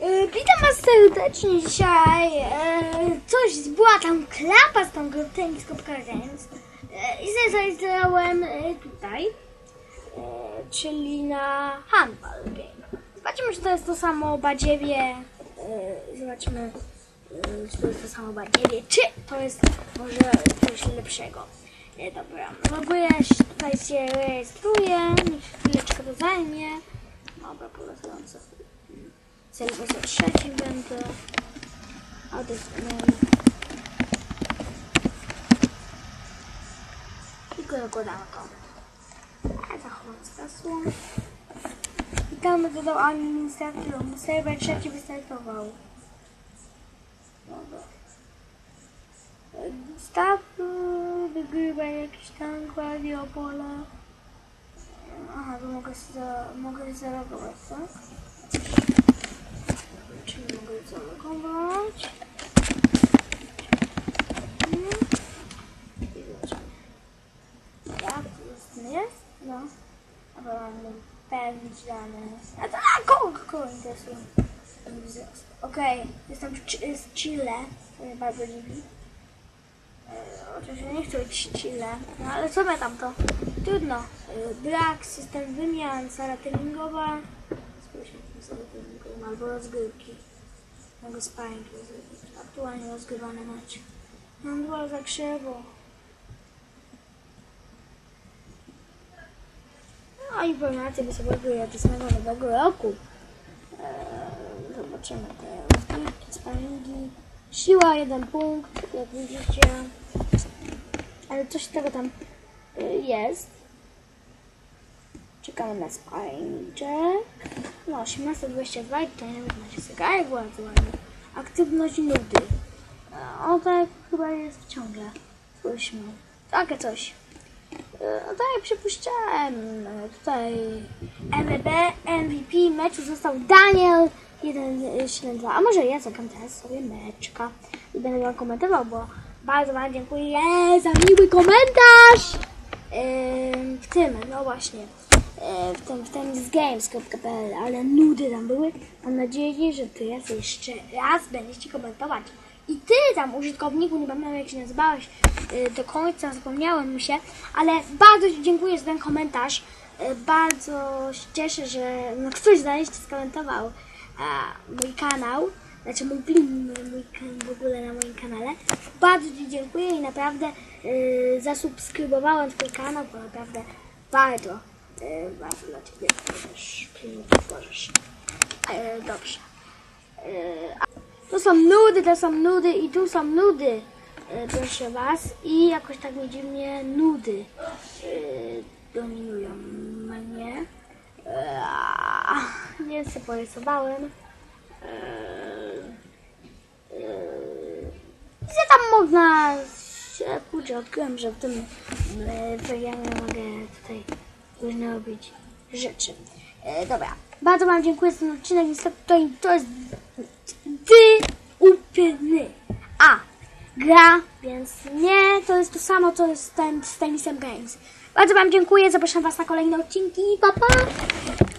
Witam was serdecznie dzisiaj. Była tam klapa z tą grą Tennis.games i zainstallowałem tutaj, czyli na handball game. Zobaczymy, czy to jest to samo badziewie. Zobaczymy, czy to jest to samo badziewie, czy to jest może coś lepszego. Dobra, no bo ja tutaj się rejestruję, niech chwileczkę to zajmie. Dobra, polatujące. Serwer trzecim będę. I go dokładamy to. Zachowam hasło. I tam dodał administratorem. Serwer trzeci wystartował. Dobra. Staw wygrywa jakiś tam pole. Aha, to mogę zalogować, tak? Czyli mogę zalogować. Jak to jest? No. Dobra, mamy pewnić dane. A to kogo interesuje? Okej, jestem z Chile. To mnie bardzo dziwi. Oczywiście nie chcę być Chile. No ale co my tam to? Trudno. Brak, system wymian, sala treningowa. Spójrzmy na salę treningową albo rozgrywki. Mogę sparring rozgrywać. Aktualnie rozgrywany mecz. Mam dwa za krzewo. No informacje wysokiego i obecnego nowego roku. Zobaczymy te rozgrywki, sparingi. Siła 1 punkt, jak widzicie. Ale coś tego tam jest. Czekamy na sparringczek. No, 18:22 i tutaj nawet macie zegarek bardzo ładny. Aktywność nudy. O, tak chyba jest ciągle. Spójrzmy. Takie coś. No tak, przypuszczałem. Tutaj MVP meczu został Daniel 172. A może ja zagram teraz sobie meczka i będę go komentował, bo bardzo wam dziękuję za miły komentarz w tym, no właśnie, w tennisgames.pl, ale nudy tam były. Mam nadzieję, że teraz jeszcze raz będziecie komentować. I ty tam, użytkowniku, nie pamiętam jak się nazywałeś do końca, zapomniałem się, ale bardzo ci dziękuję za ten komentarz. Bardzo się cieszę, że ktoś znaleźć skomentował mój kanał, znaczy mój film, w ogóle na moim kanale. Bardzo ci dziękuję i naprawdę zasubskrybowałem twój kanał, bo naprawdę bardzo dla ciebie też filmiki tworzysz. Dobrze. To są nudy i tu są nudy, proszę was. I jakoś tak mi dziwnie nudy dominują mnie. Nie sobie porysowałem. Gdzie tam można się, kurczę, odkryłem, że w tym programie mogę tutaj różne robić rzeczy. Dobra, bardzo wam dziękuję za ten odcinek. Niestety to jest upewny gra, więc nie, to jest to samo, co jest z Tennisem Games. Bardzo wam dziękuję, zapraszam was na kolejne odcinki. Pa, pa!